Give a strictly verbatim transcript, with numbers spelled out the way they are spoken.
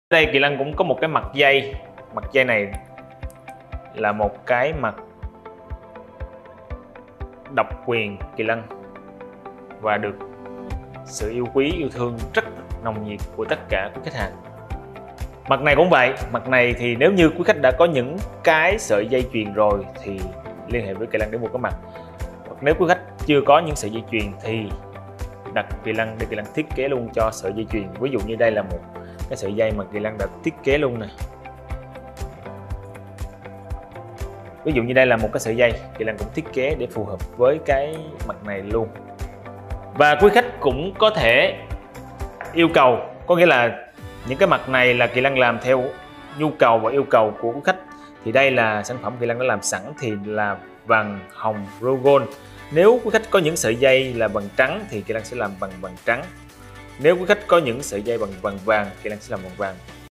Đây Kỳ Lân cũng có một cái mặt dây. Mặt dây này là một cái mặt độc quyền Kỳ Lân và được sự yêu quý yêu thương rất nồng nhiệt của tất cả quý khách hàng. Mặt này cũng vậy. Mặt này thì nếu như quý khách đã có những cái sợi dây chuyền rồi thì liên hệ với Kỳ Lân để mua cái mặt. Nếu quý khách chưa có những sợi dây chuyền thì đặt Kỳ Lân để Kỳ Lân thiết kế luôn cho sợi dây chuyền. Ví dụ như đây là một cái sợi dây mà Kỳ Lân đã thiết kế luôn nè. Ví dụ như đây là một cái sợi dây, Kỳ Lân cũng thiết kế để phù hợp với cái mặt này luôn. Và quý khách cũng có thể yêu cầu, có nghĩa là những cái mặt này là Kỳ Lân làm theo nhu cầu và yêu cầu của quý khách. Thì đây là sản phẩm Kỳ Lân đã làm sẵn thì là vàng hồng Rogon. Nếu quý khách có những sợi dây là bằng trắng thì Kỳ Lân sẽ làm bằng vàng trắng. Nếu quý khách có những sợi dây bằng vàng vàng, Kỳ Lân sẽ làm bằng vàng.